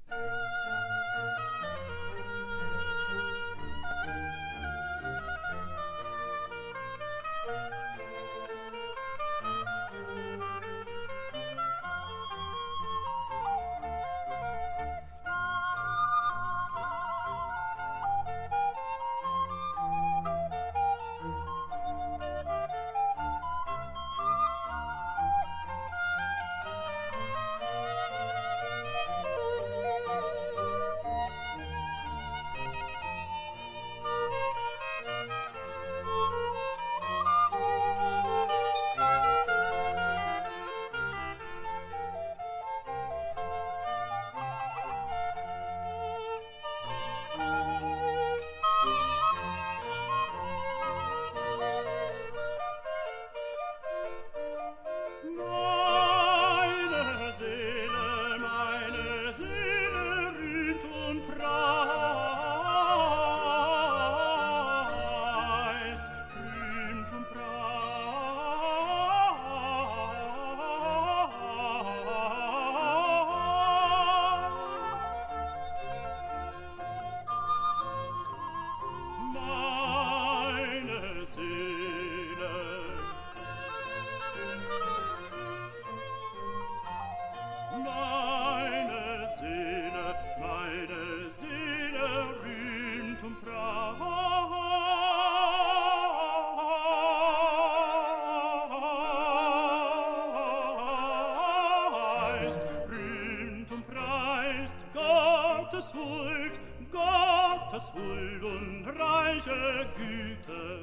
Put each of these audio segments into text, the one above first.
Gottes Huld und reiche Güte.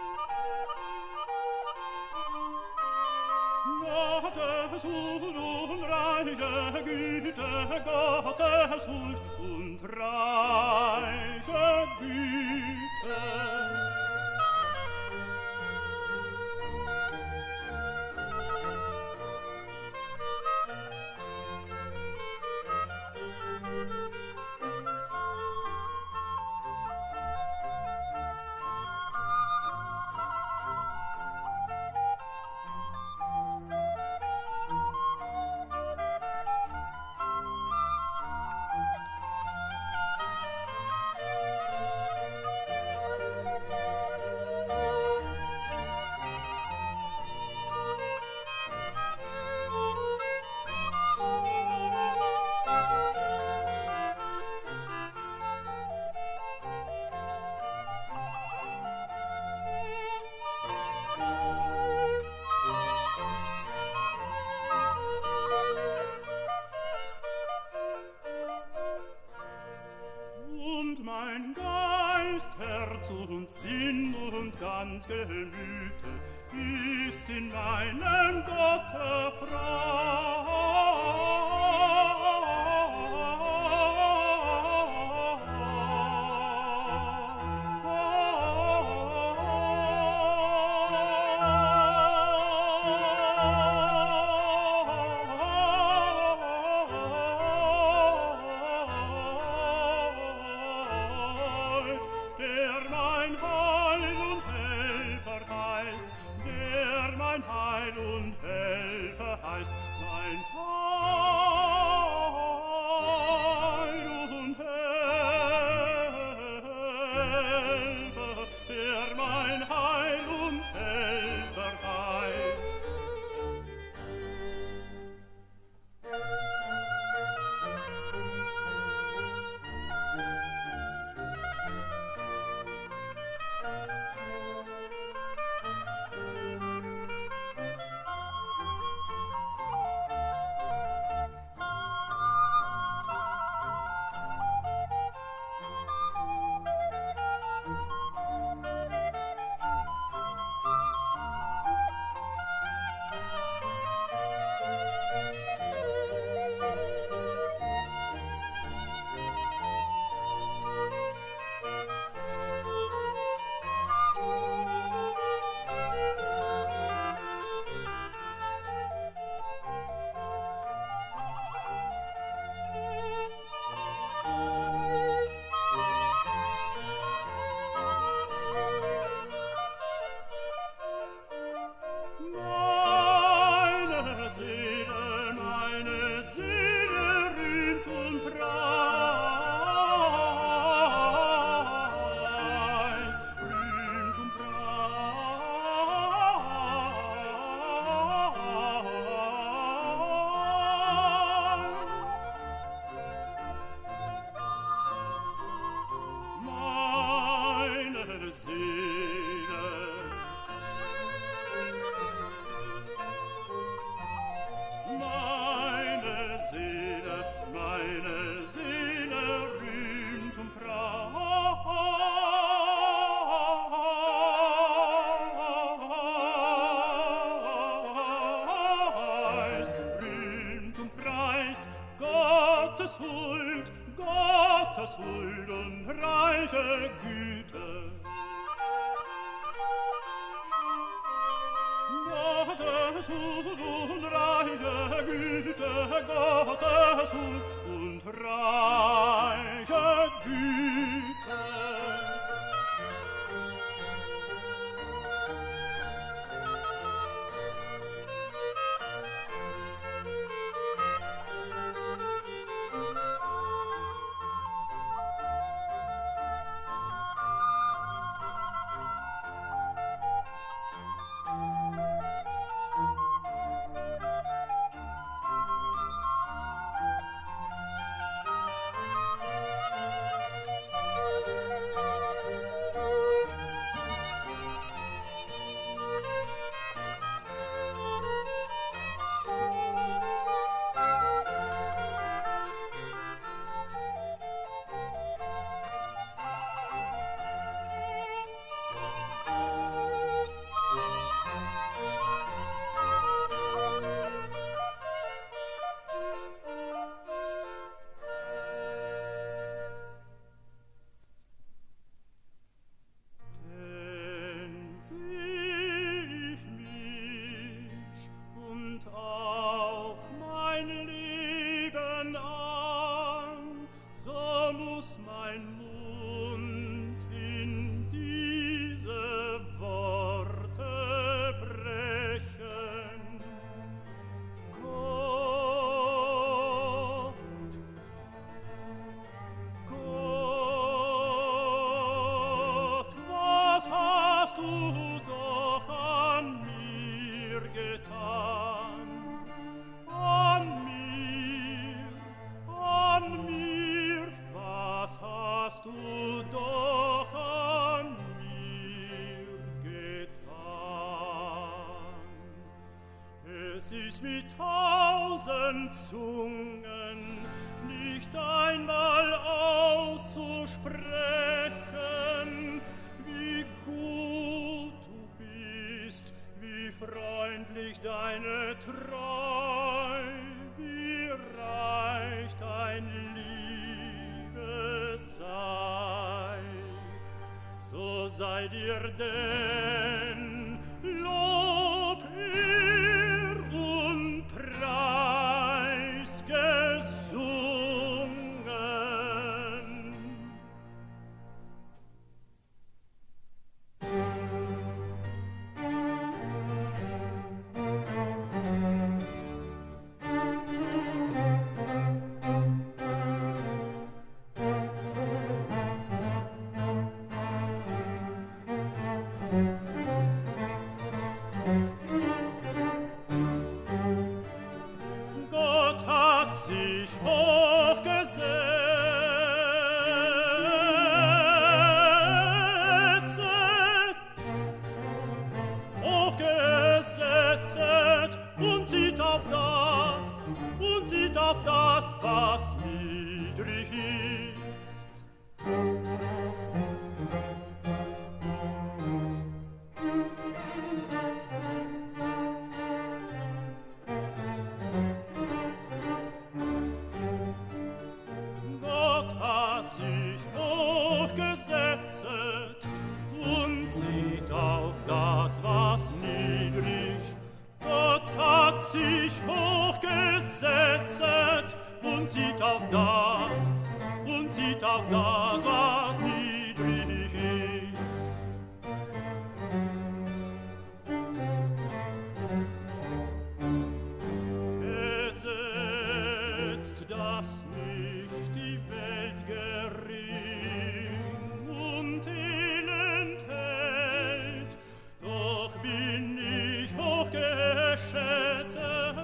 Gottes Huld und reiche Güte, Gottes Huld und reiche Güte. Mein Geist, Herz und Sinn und ganz Gemüte ist in meinem Gott erfreut. Heil und Helfer heißt, mein Heil. Gottes Huld und reiche Güte. Gottes Huld und reiche Güte, Gottes Huld und reiche Güte. Mit 1000 Zungen nicht einmal auszusprechen, wie gut du bist, wie freundlich deine Treu, wie reich dein Liebe sei. So sei dir denn Lob, und Preis gesungen. Auf das, was niedrig ist. Gott hat sich hochgesetzt und sieht auf das, was niedrig ist. Gott hat sich hochgesetzt und sieht auf das, was niedrig ist. Gesetzt, dass nicht die Welt gering und elend hält, doch bin ich hochgeschätzt,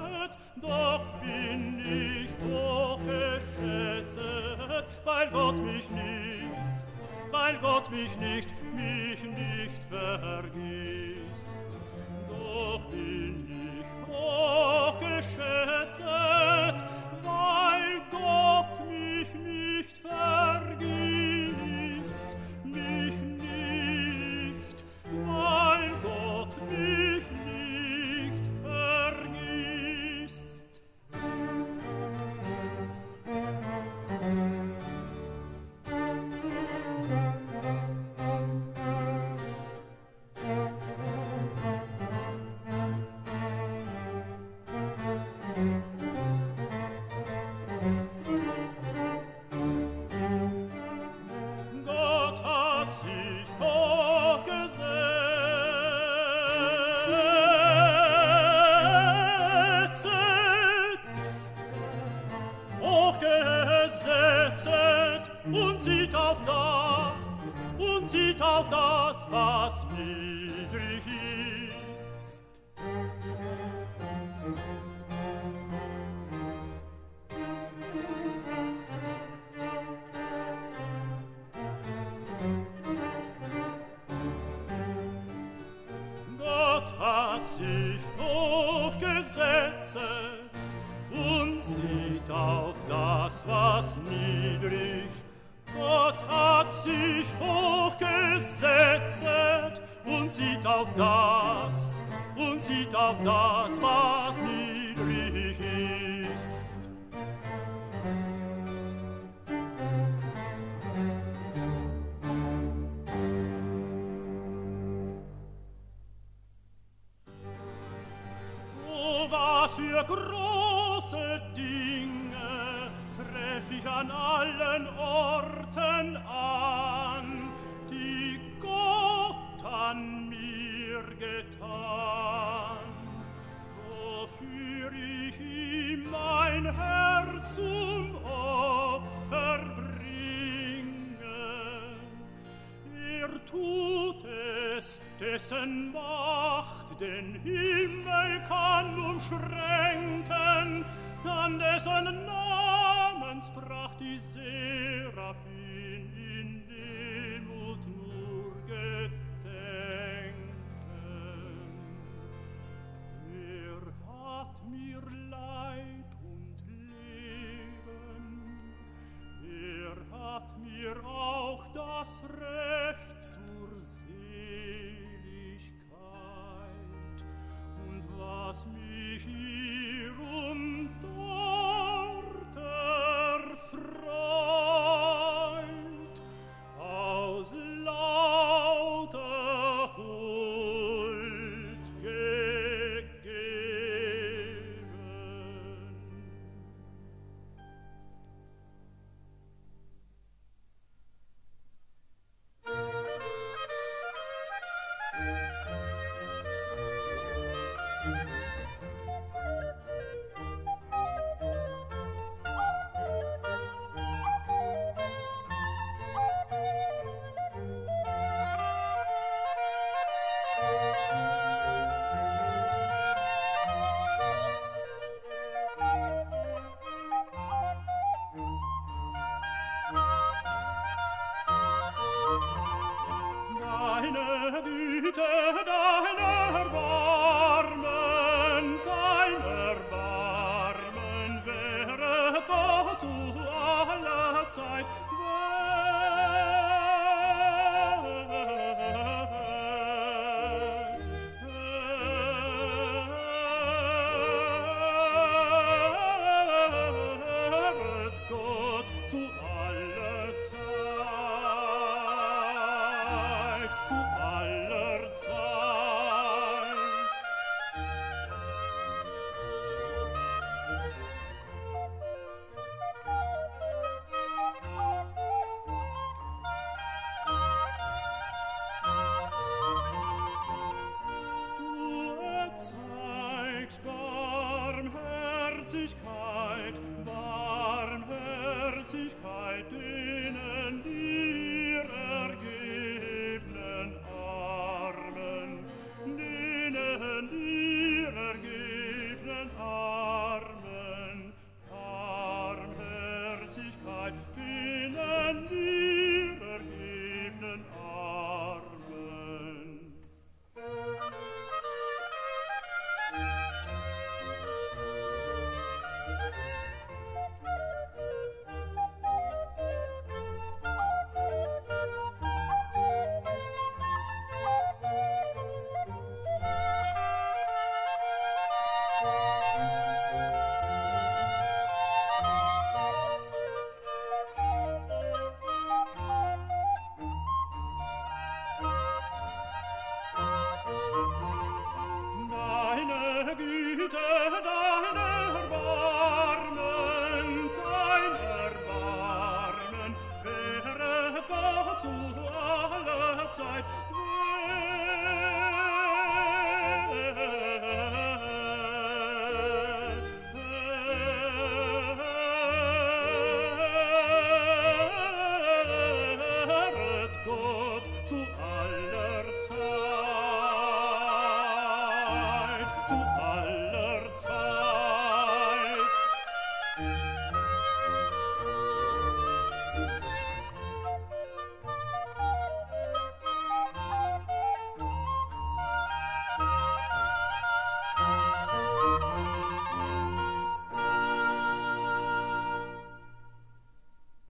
weil Gott mich nicht vergisst. Doch bin ich hochgeschätzt, weil Gott mich nicht vergisst, weil Gott mich nicht vergisst. und sieht auf das, was niedrig ist. Gott hat sich hochgesetzt und sieht auf das, was niedrig. Gott hat sich hochgesetzt und sieht auf das, was niedrig ist. Oh, was für große Dinge treff ich an allen Orten an, die Gott an mir getan. Wofür ich ihm mein Herz zum Opfer bringe. Er tut es, dessen Macht den Himmel kann umschränken, an dessen Namenspracht die Seraphim in Demut nur gedenken. Er hat mir Leib und Leben, er hat mir auch das Recht zur Seligkeit, und was mich hier und dort erfreut, aus lauter Huld gegeben. Deine Güte, dein Erbarmen wäre Gott zu aller Zeit. Gott zu aller Zeit, zu aller Zeit. Du erzeigst Barmherzigkeit denen dir ergebenen Armen, denen dir ergebenen Armen, Barmherzigkeit denen